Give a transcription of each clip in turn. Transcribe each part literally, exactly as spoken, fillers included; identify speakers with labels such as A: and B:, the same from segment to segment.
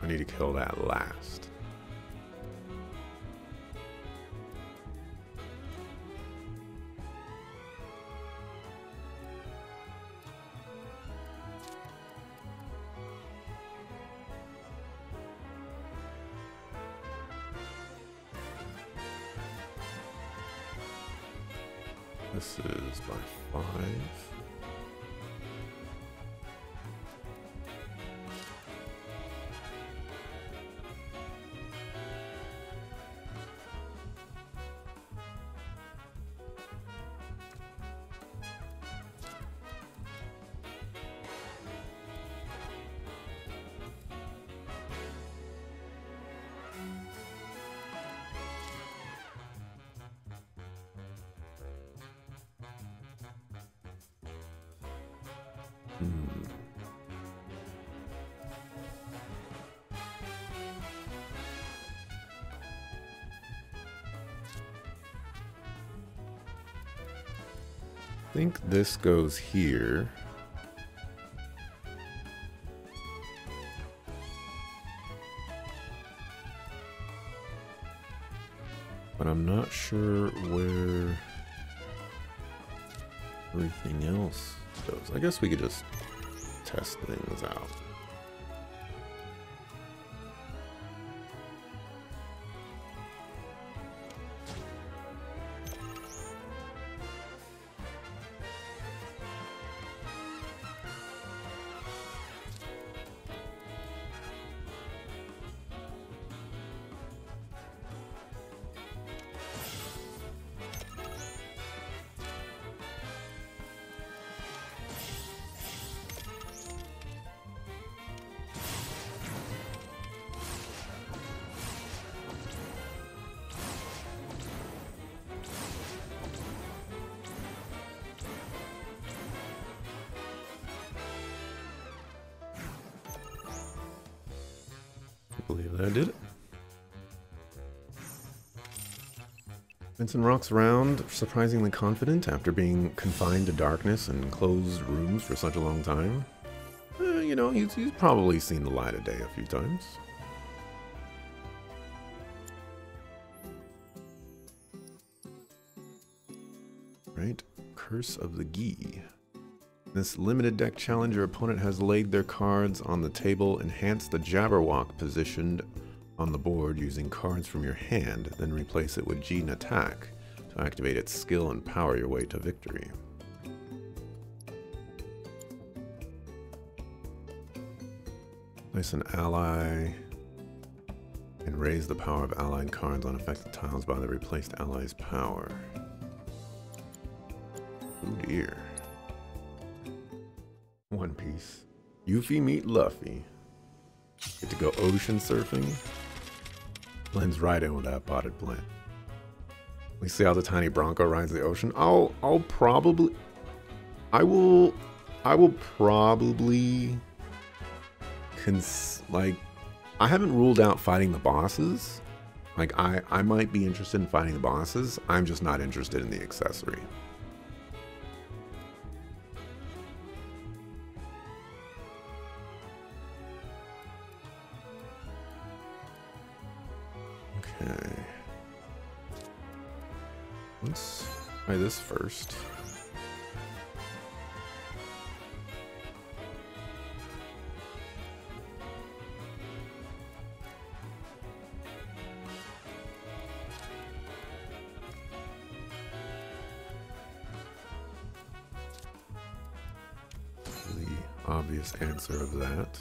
A: I need to kill that last. This is by five. Hmm. I think this goes here. But I'm not sure where everything else goes. I guess we could just test things out. I believe that I did it. Vincent rocks around, surprisingly confident after being confined to darkness and closed rooms for such a long time. Eh, you know, he's, he's probably seen the light of day a few times. Right? Curse of the Gi. This limited deck challenge, your opponent has laid their cards on the table. Enhance the Jabberwock positioned on the board using cards from your hand, then replace it with Gene Attack to activate its skill and power your way to victory. Place an ally and raise the power of allied cards on affected tiles by the replaced ally's power. Oh dear. One Piece. Yuffie meet Luffy. Get to go ocean surfing. Blends right in with that potted plant. We see how the tiny Bronco rides the ocean. I'll I'll probably I will I will probably cons like I haven't ruled out fighting the bosses. Like I I might be interested in fighting the bosses. I'm just not interested in the accessory. Okay. Let's try this first. The obvious answer of that.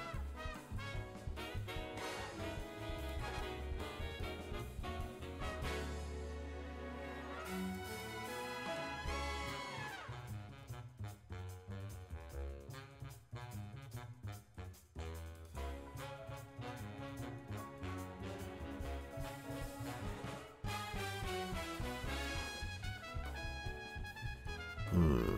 A: Hmm.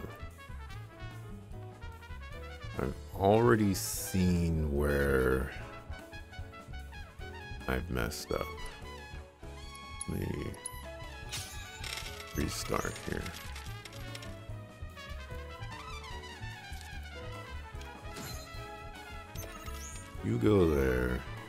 A: I've already seen where I've messed up. Let me restart here. You go there.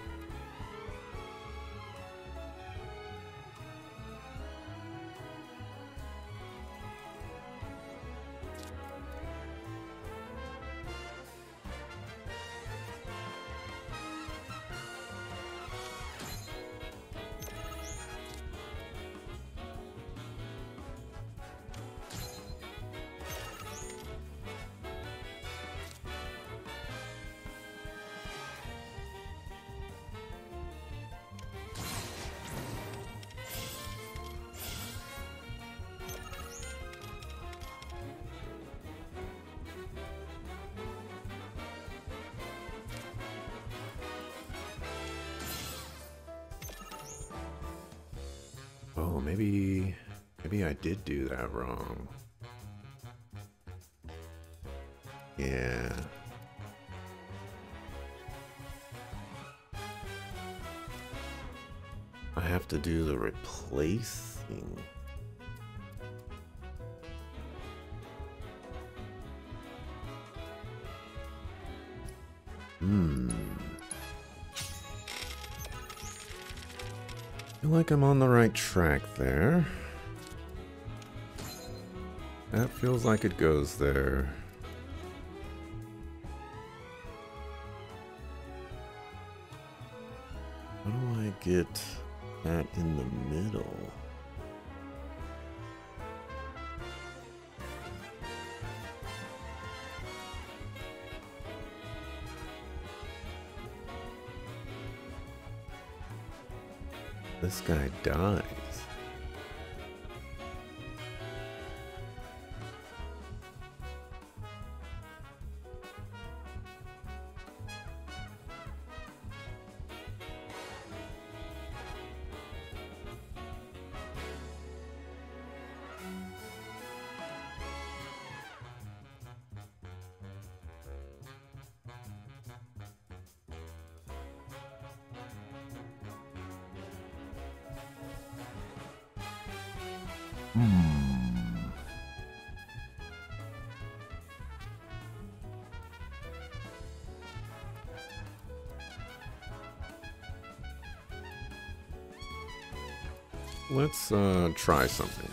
A: Oh, maybe, maybe I did do that wrong. Yeah. I have to do the replacing. Hmm. I feel like I'm on the right track there. That feels like it goes there. How do I get that in the middle? This guy dies. Let's uh, try something.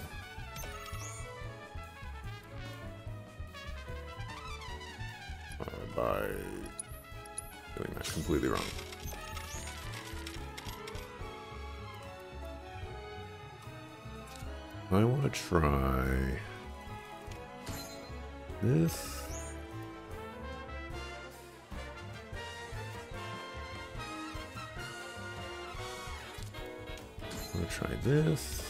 A: Uh, by doing that completely wrong. I want to try this. I'm gonna try this.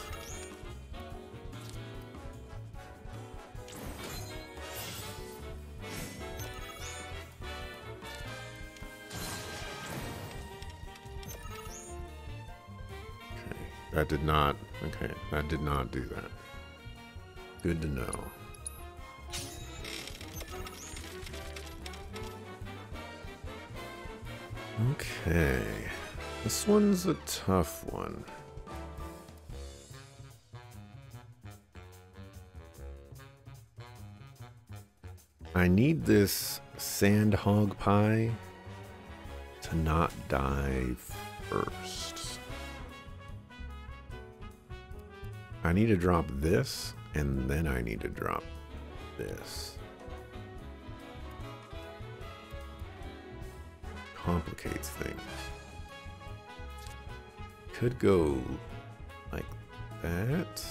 A: Okay, that did not, okay, that did not do that. Good to know. Okay, this one's a tough one. I need this Sandhog Pie to not die first. I need to drop this, and then I need to drop this. Complicates things. Could go like that.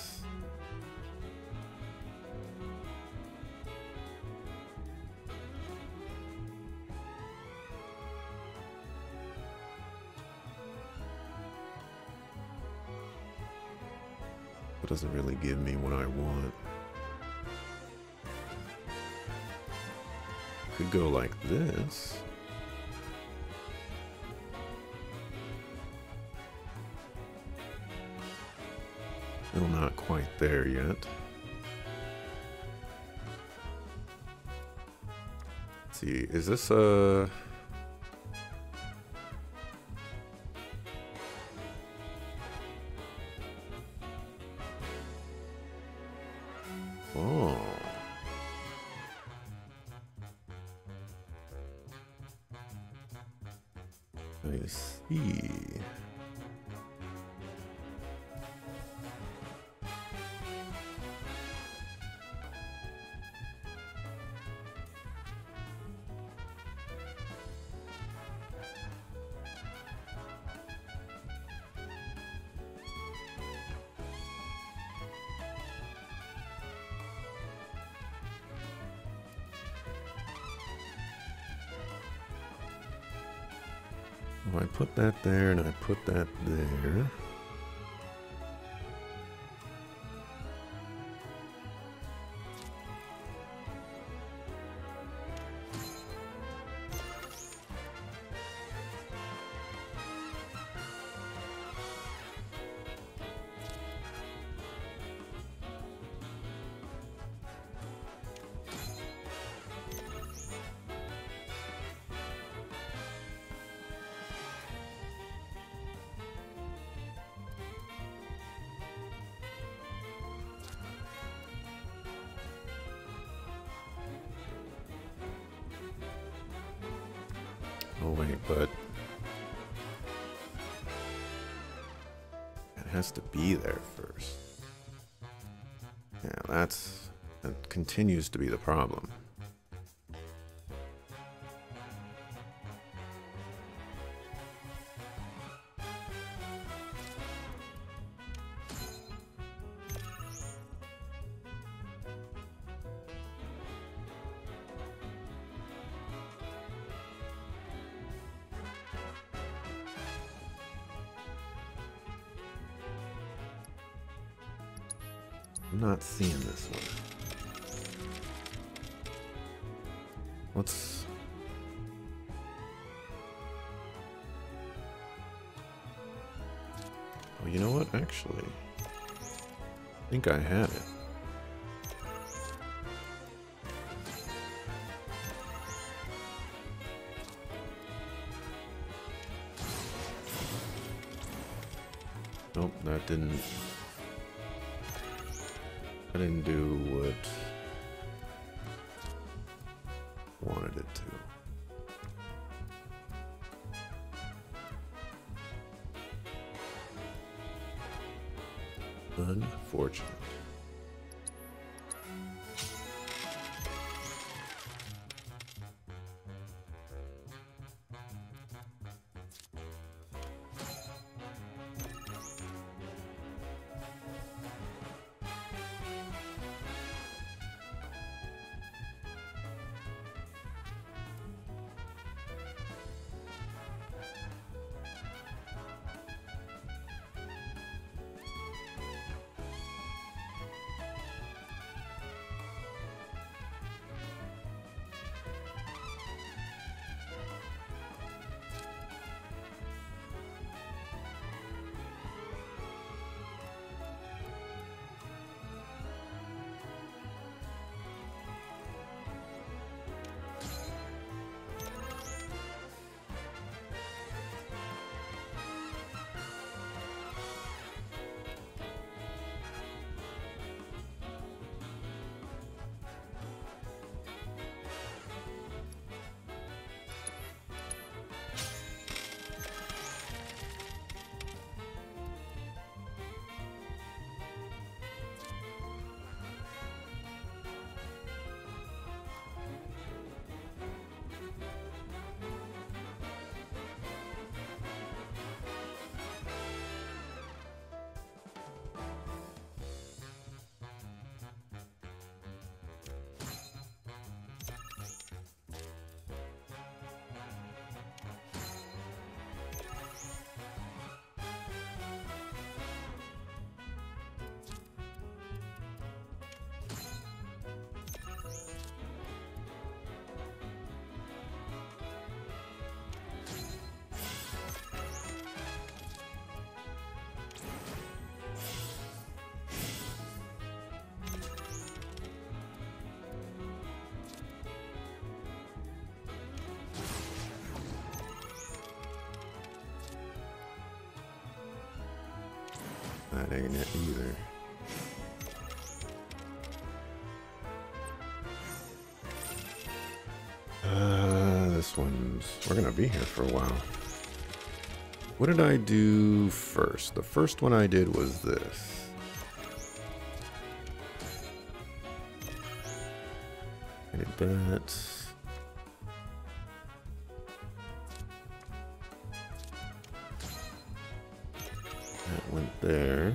A: Doesn't really give me what I want. Could go like this. Still not quite there yet. Let's see, is this a... Oh. I see. I put that there and I put that there. Oh wait, but it has to be there first. Yeah, that's that continues to be the problem. I'm not seeing this one. What's... Oh, you know what? Actually, I think I had it. Nope, that didn't... I didn't do what wanted it to. Unfortunate. That ain't it either. Uh, this one's... We're gonna be here for a while. What did I do first? The first one I did was this. I did that. That went there.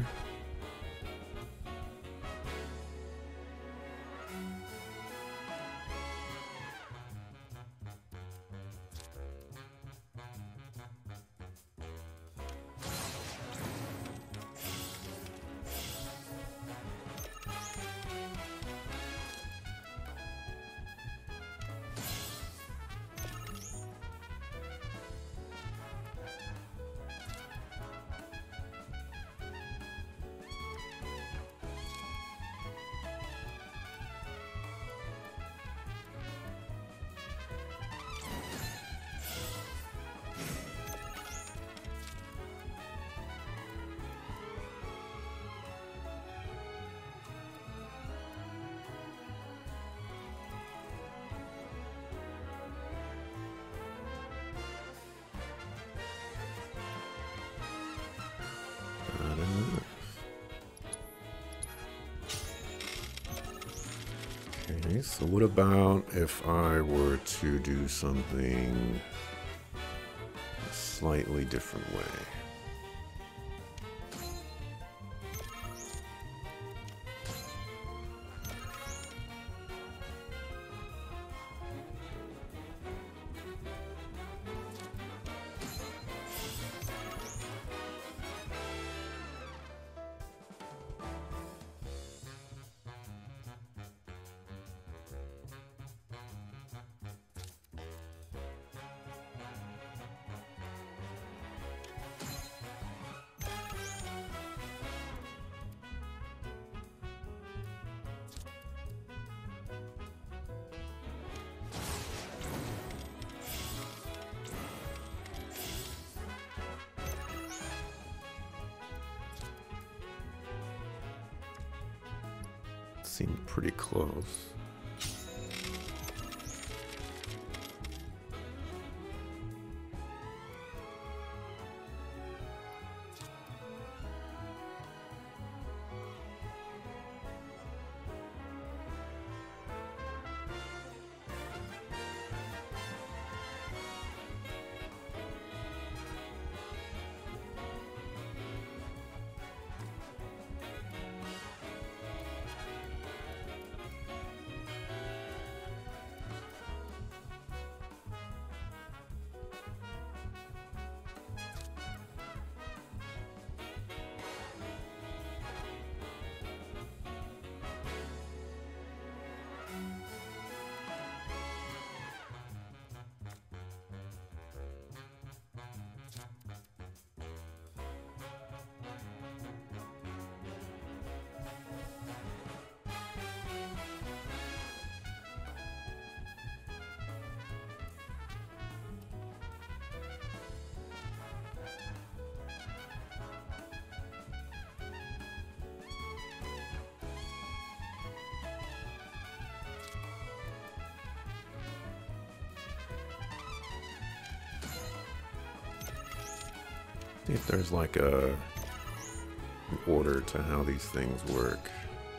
A: Okay, so what about if I were to do something a slightly different way? Seemed pretty close. See if there's like a an order to how these things work.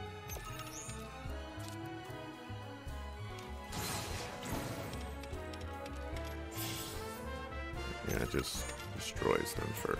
A: Yeah, it just destroys them first.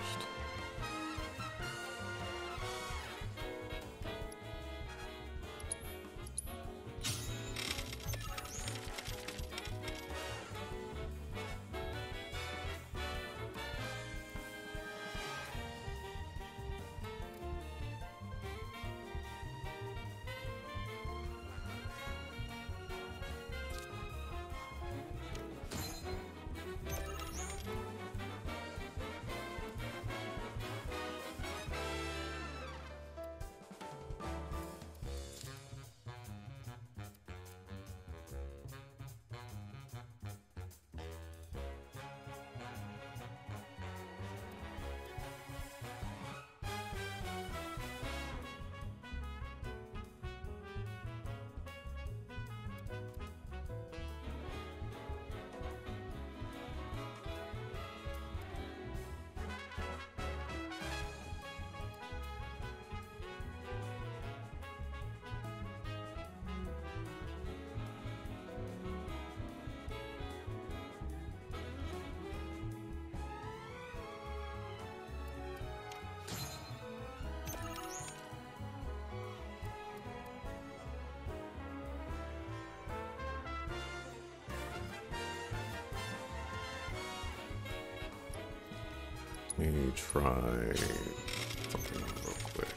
A: Let me try something real quick.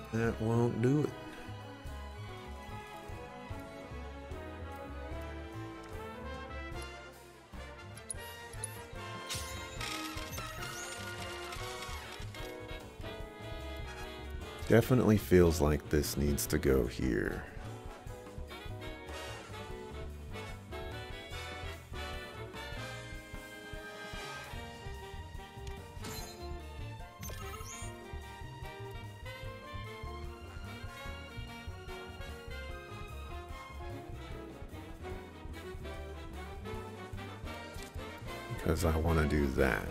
A: That won't do it. Definitely feels like this needs to go here. Because I want to do that.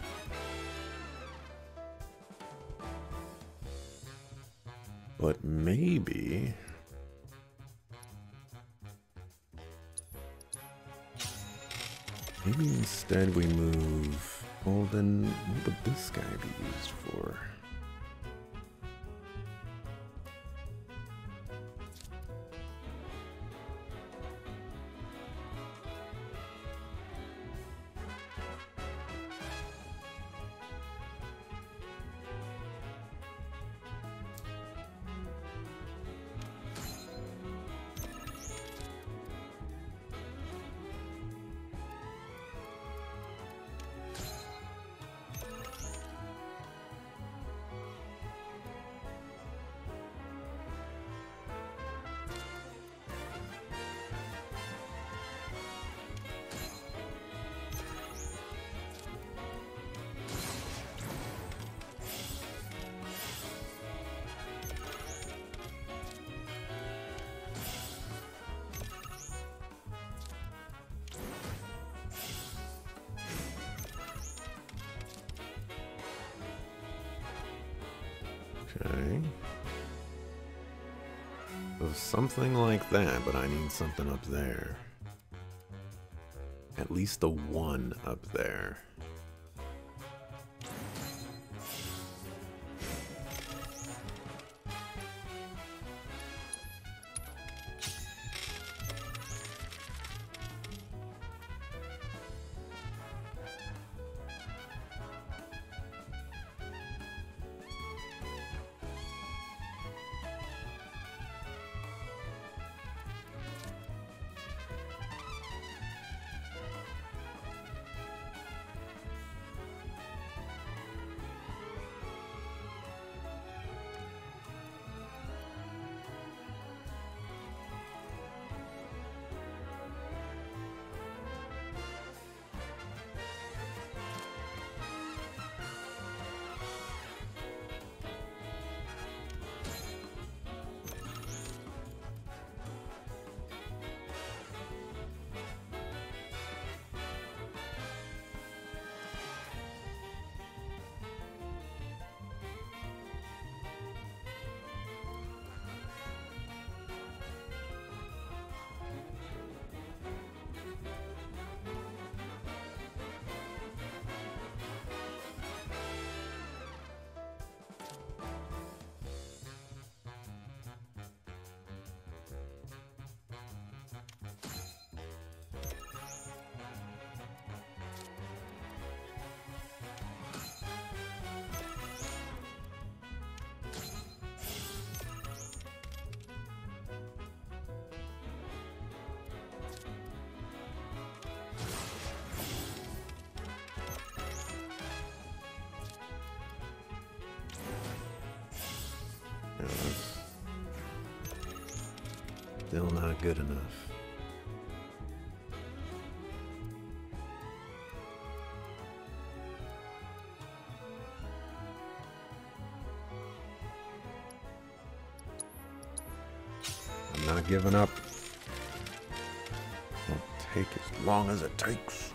A: But maybe... Maybe instead we move... Well then, what would this guy be used for? Okay. So something like that, but I need something up there. At least a one up there. Yeah, that's still not good enough. I'm not giving up. It'll take as long as it takes.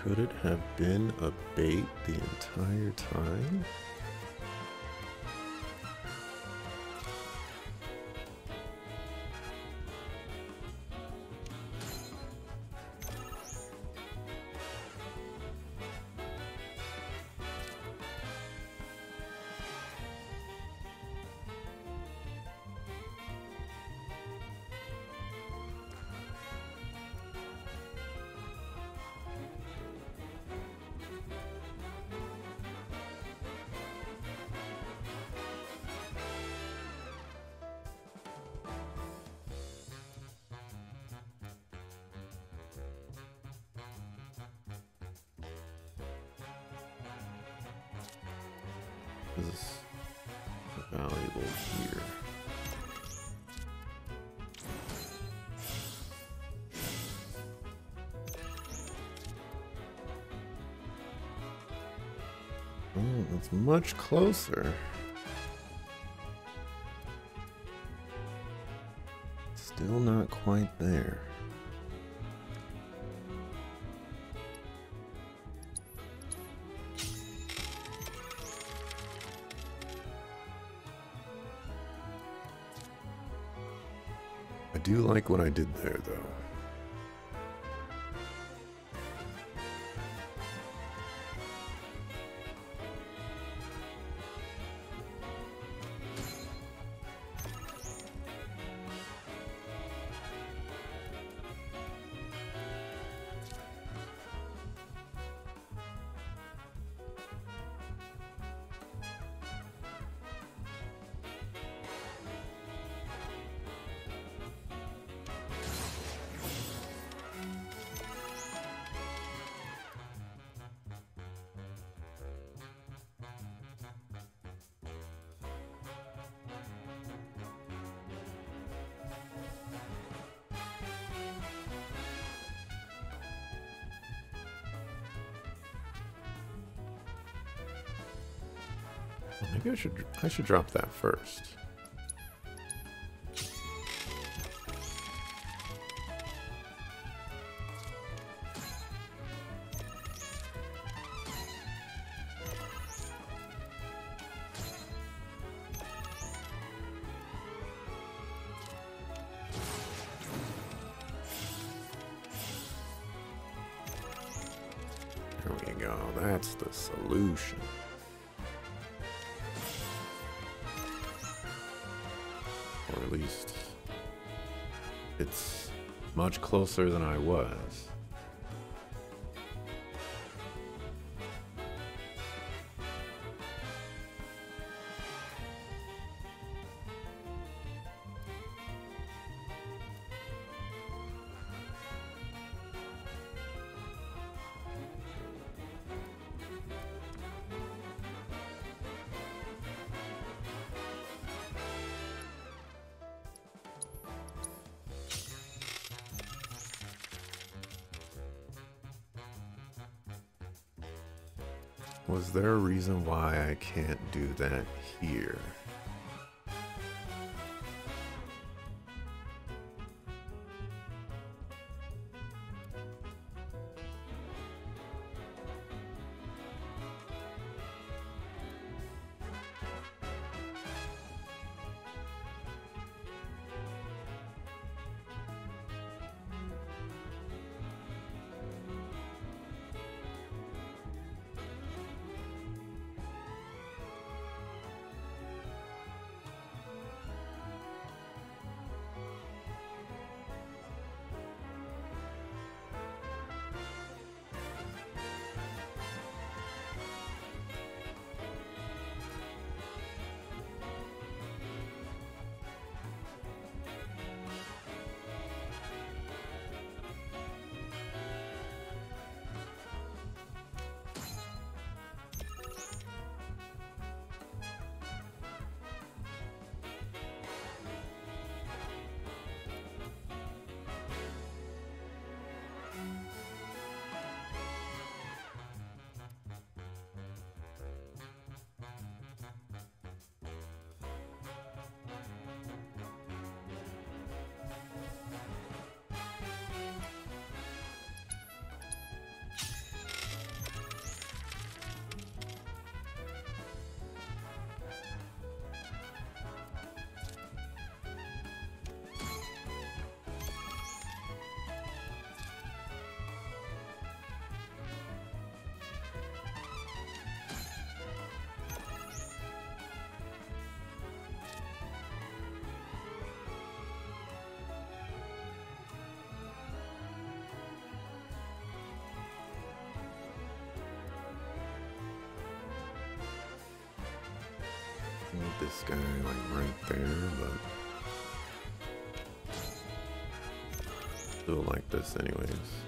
A: Could it have been a bait the entire time? Is valuable here. Oh, it's much closer. Still not quite there. I do like what I did there, though. Maybe I should I should drop that first. There we go. That's the solution. Or at least it's much closer than I was. Was there a reason why I can't do that here? this guy like right there, but still like this anyways.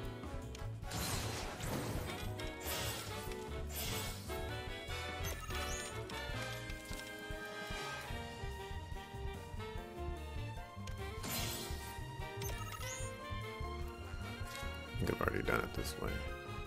A: I think I've already done it this way.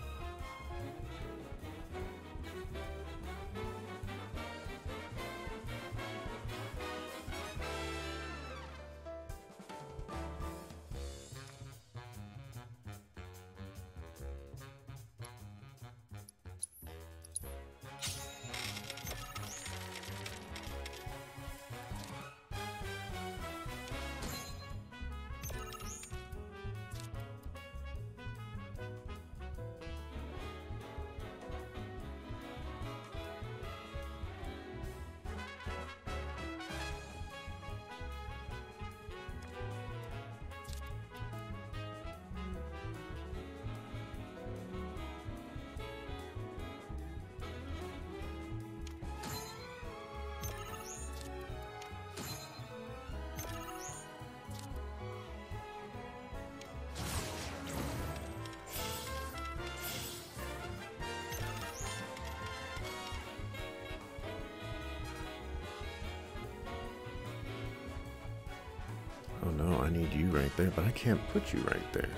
A: Oh no, I need you right there, but I can't put you right there.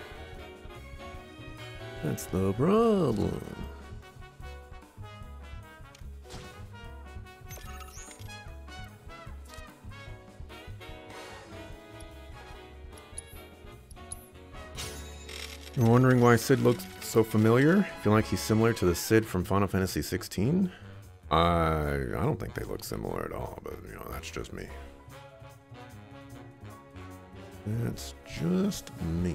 A: That's the problem. You're wondering why Sid looks so familiar? Feel like he's similar to the Sid from Final Fantasy sixteen? I I don't think they look similar at all, but you know, that's just me. That's just me.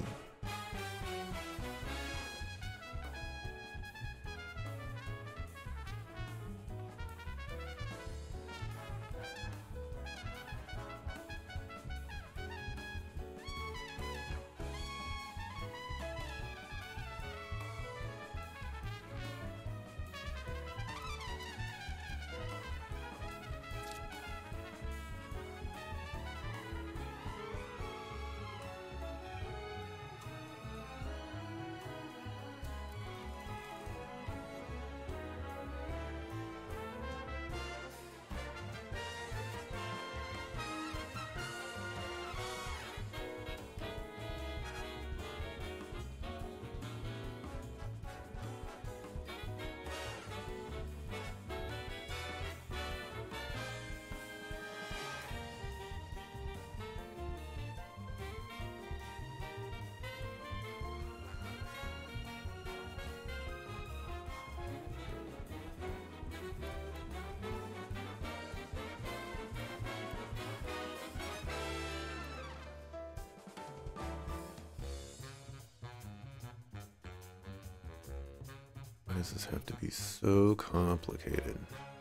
A: Why does this have to be so complicated?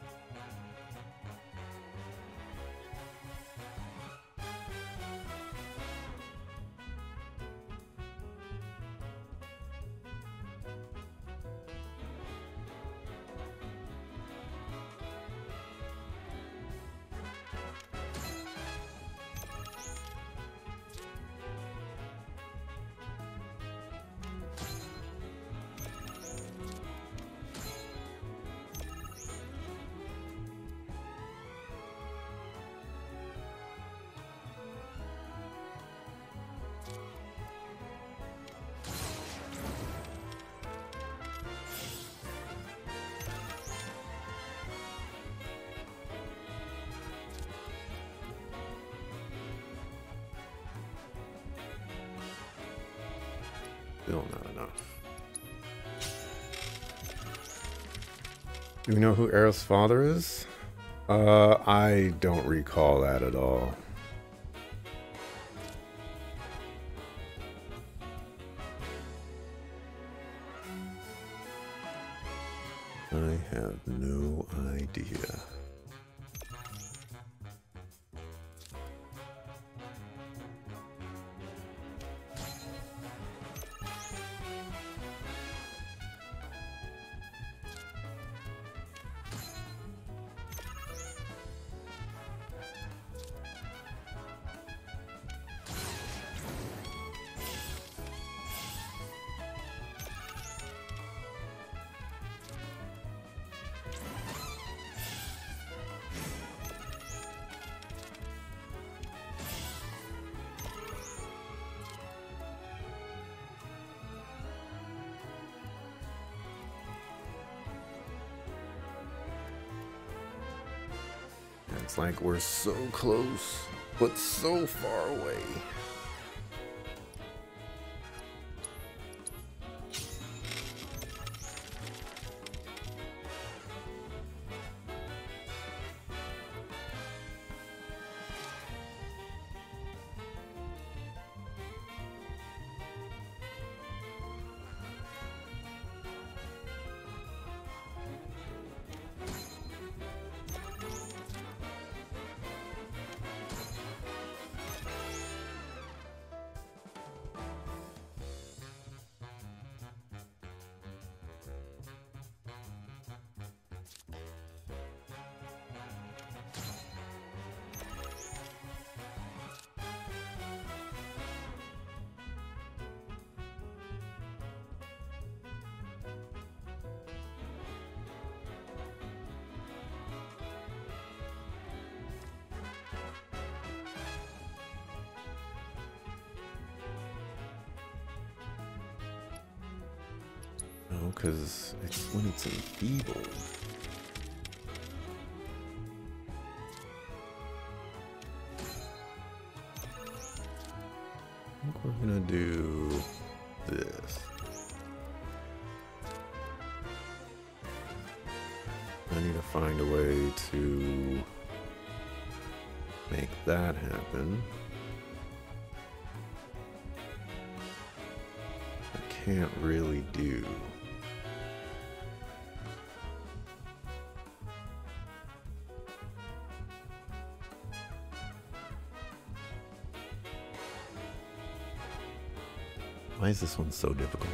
A: Still not enough. Do we know who Aerith's father is? Uh, I don't recall that at all. I have no idea. It's like we're so close, but so far away. No, because it's when it's enfeebled. I think we're gonna do this. I need to find a way to make that happen. I can't really do. Why is this one so difficult?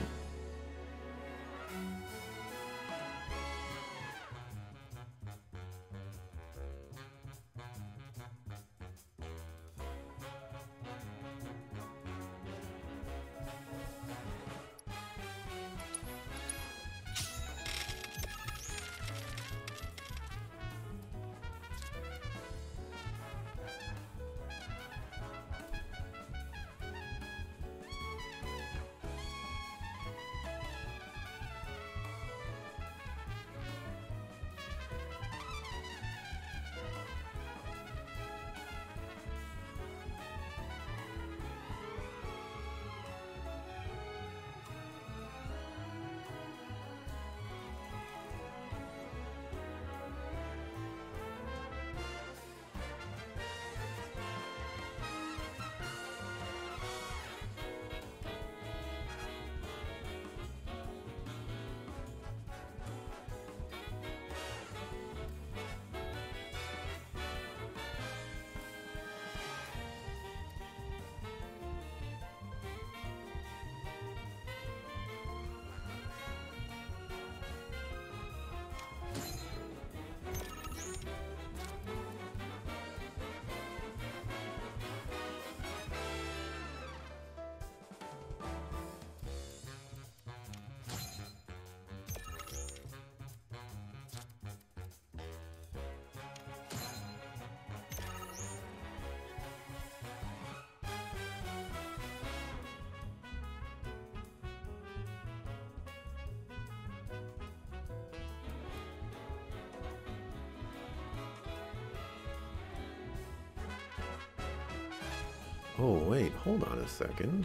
A: Oh, wait, hold on a second.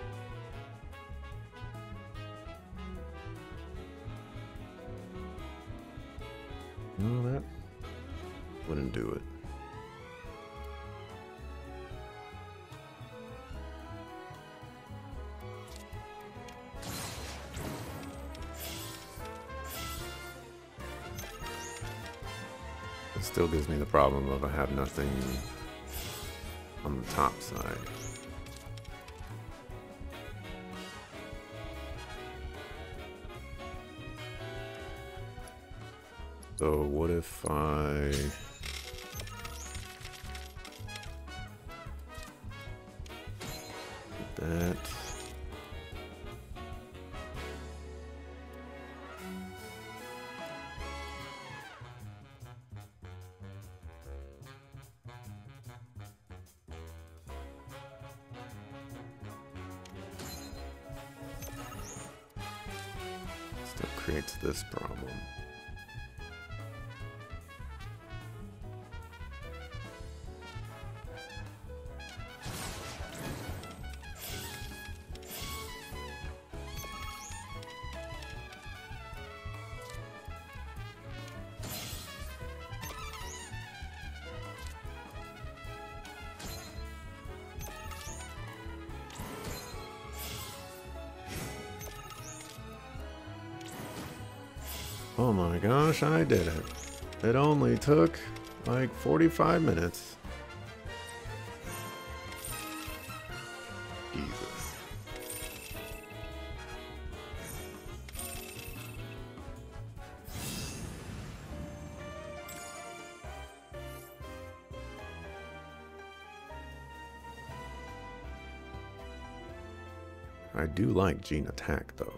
A: No, that wouldn't do it. It still gives me the problem of I have nothing on the top side. So what if I did that? Still creates this problem. Oh my gosh, I did it. It only took like forty-five minutes. Jesus. I do like Gene Attack though.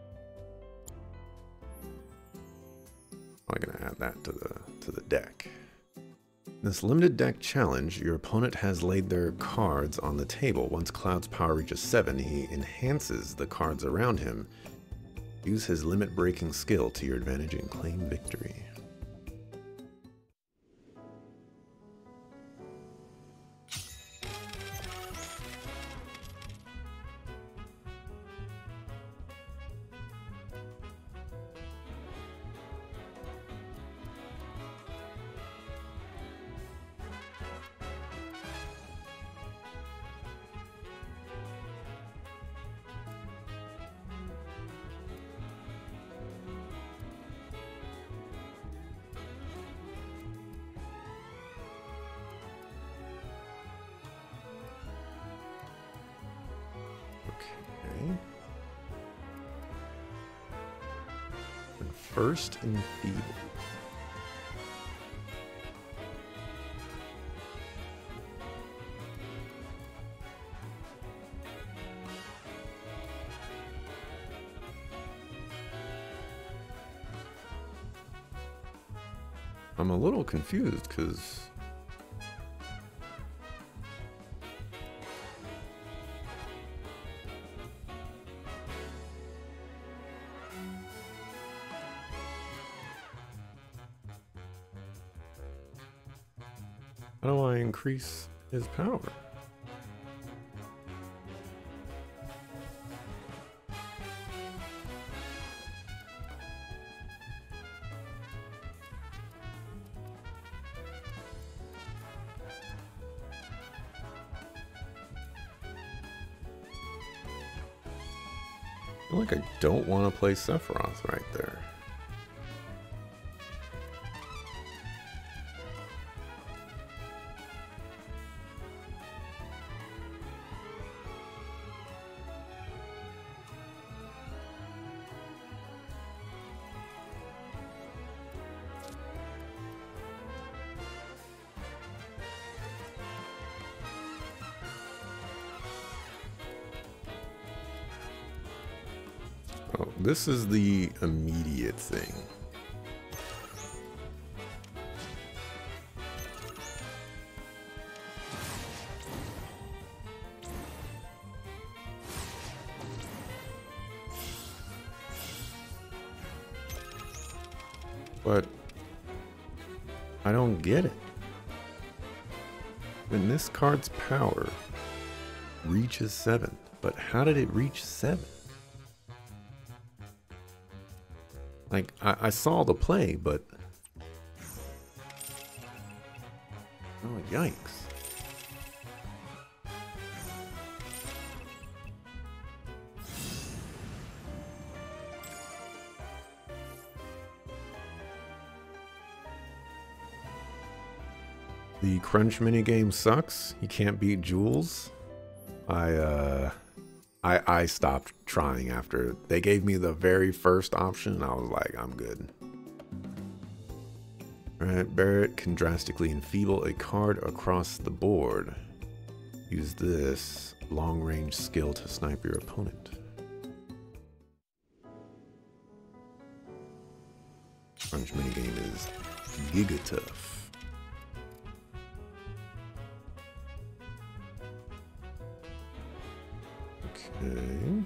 A: I'm gonna add that to the to the deck. In this limited deck challenge, your opponent has laid their cards on the table. Once Cloud's power reaches seven, he enhances the cards around him. Use his limit-breaking skill to your advantage and claim victory. Okay. And first Enfeeble. I'm a little confused because how do I increase his power? I feel like I don't want to play Sephiroth right there. Oh, this is the immediate thing. But I don't get it. When this card's power reaches seven, but how did it reach seven? Like, I, I saw the play, but... Oh, yikes. The crunch minigame sucks. You can't beat Jules. I, uh... I, I stopped trying after they gave me the very first option and I was like, I'm good. Alright, Barret can drastically enfeeble a card across the board. Use this long-range skill to snipe your opponent. Crunch minigame is giga tough. Okay.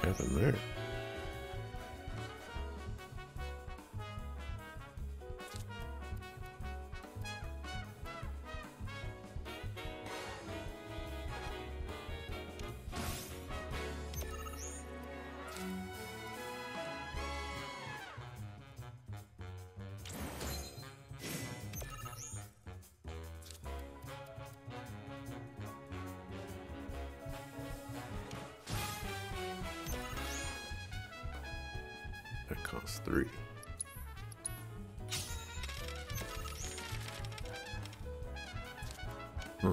A: happened there? That costs three. Huh.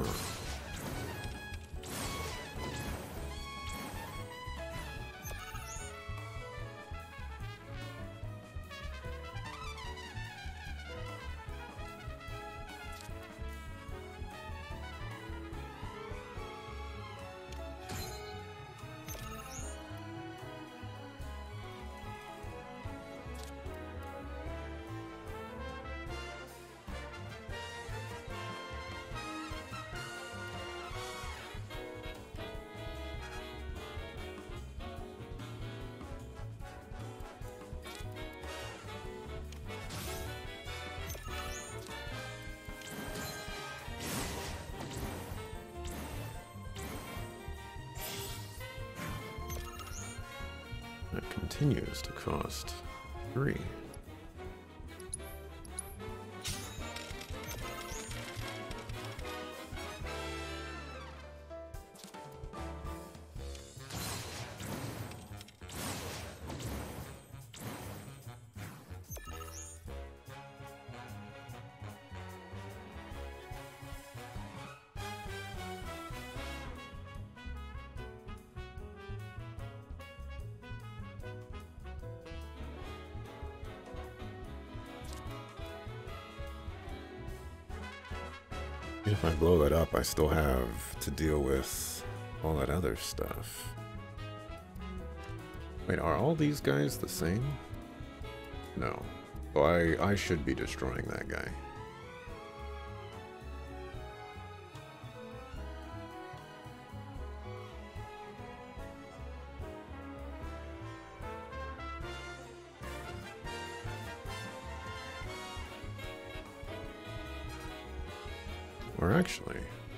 A: That continues to cost three. If I blow that up, I still have to deal with all that other stuff. Wait, are all these guys the same? No. So I, I should be destroying that guy. Or actually...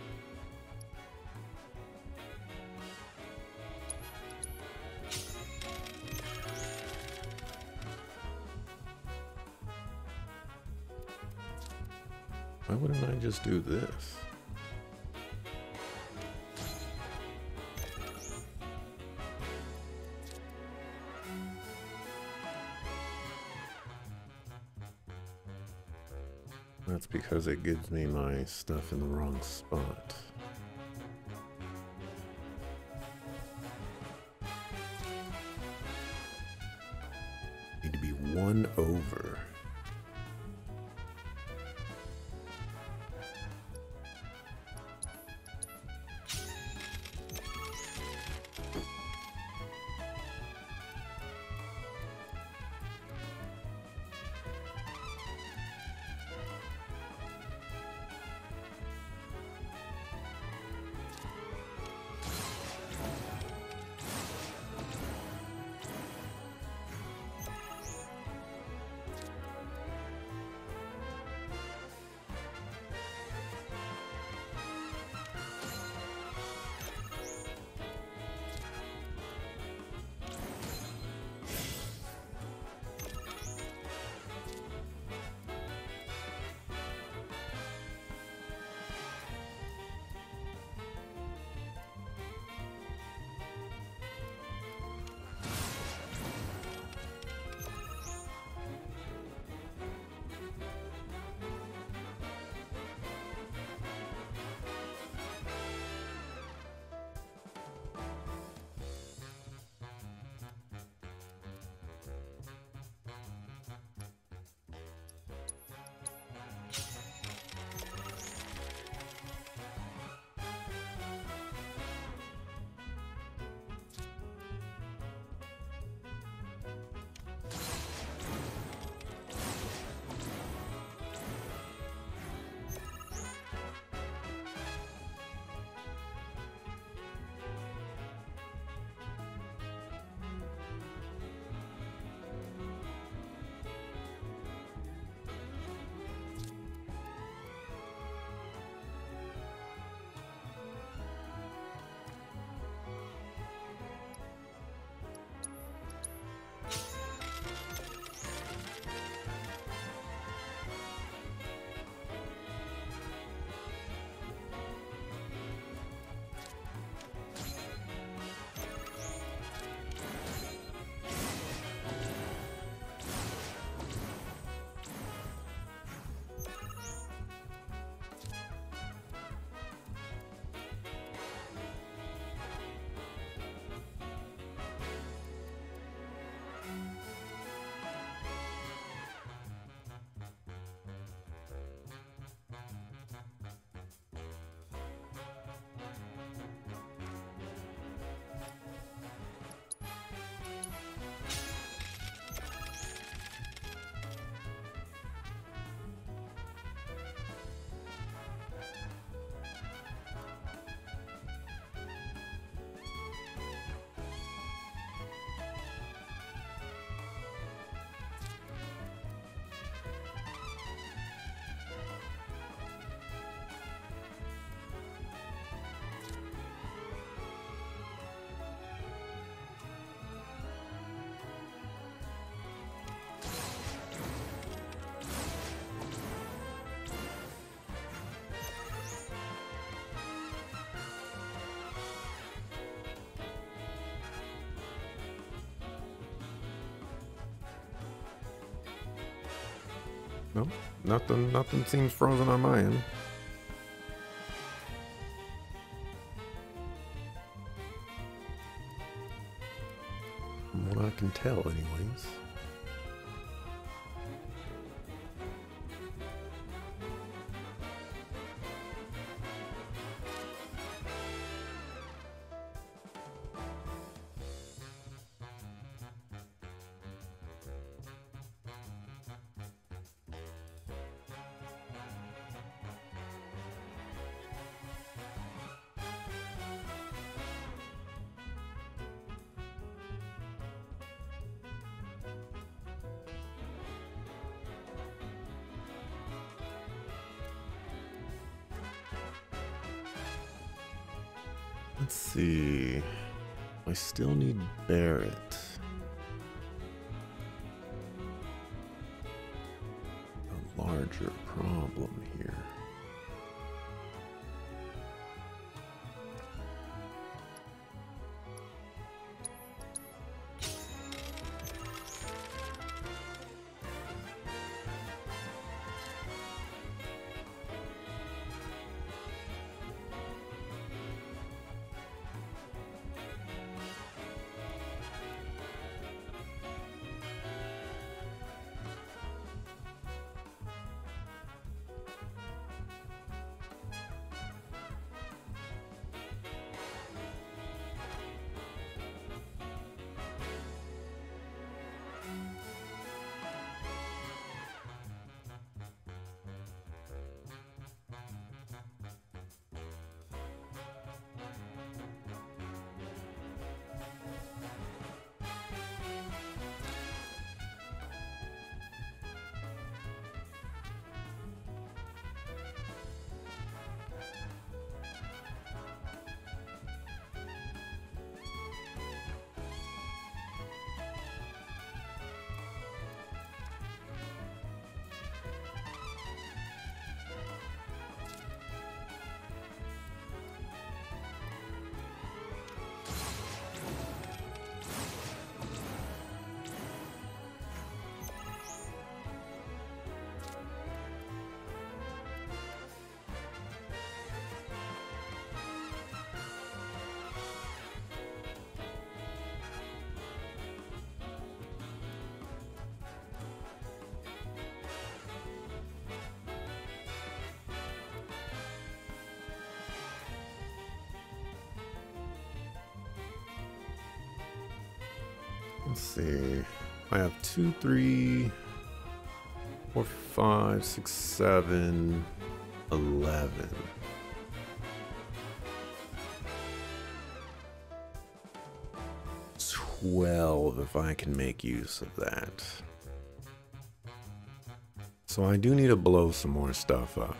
A: why wouldn't I just do this? That's because it gives me my stuff in the wrong spot. Need to be one over. No, nothing, nothing seems frozen on my end. From what I can tell, anyways. Let's see. I still need Barret. A larger problem here. Let's see. I have two, three, four, five, six, seven, eleven. Twelve if I can make use of that. So I do need to blow some more stuff up.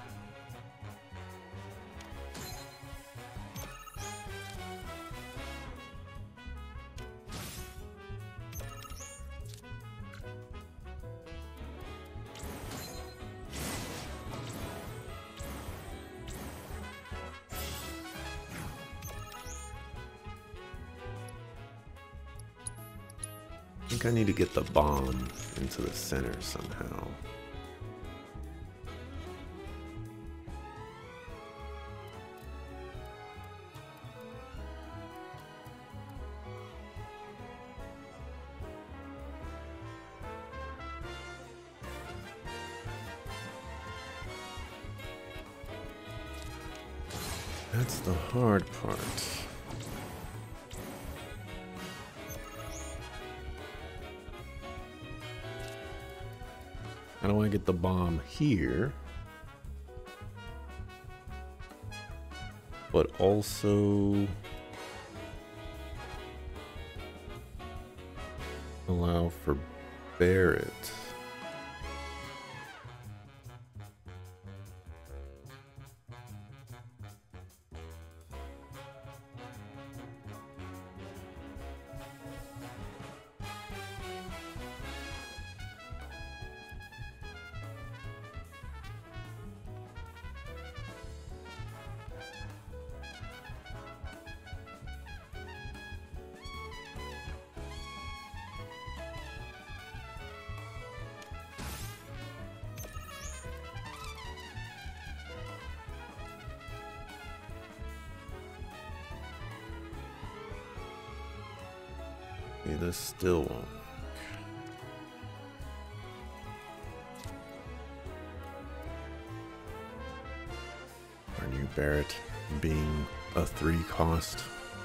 A: I think I need to get the bomb into the center somehow. That's the hard part. I don't want to get the bomb here, but also allow for Barret. See, this still won't. Our new Barret being a three cost.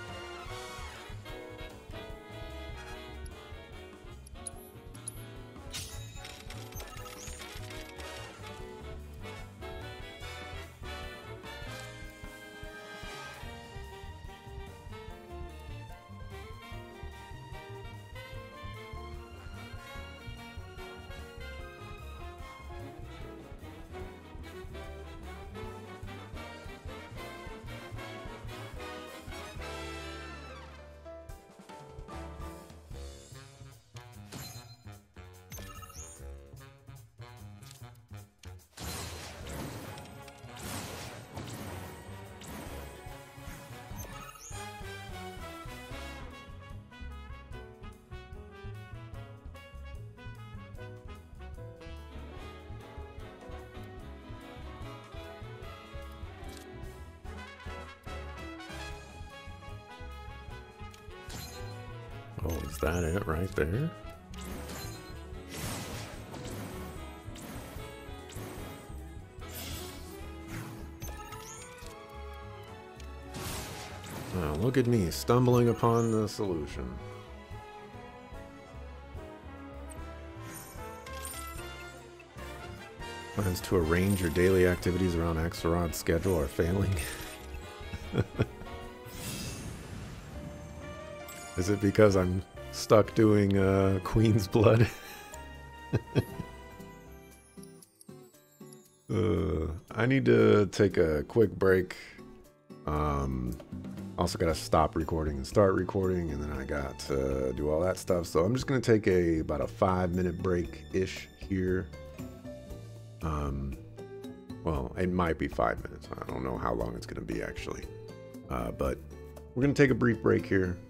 A: Oh, is that it right there? Oh, look at me stumbling upon the solution. Plans to arrange your daily activities around Axelrod's schedule are failing. Is it because I'm stuck doing uh, Queen's Blood? uh, I need to take a quick break. Um, also got to stop recording and start recording, and then I got to do all that stuff. So I'm just going to take a about a five minute break-ish here. Um, well, it might be five minutes. I don't know how long it's going to be actually. Uh, but we're going to take a brief break here.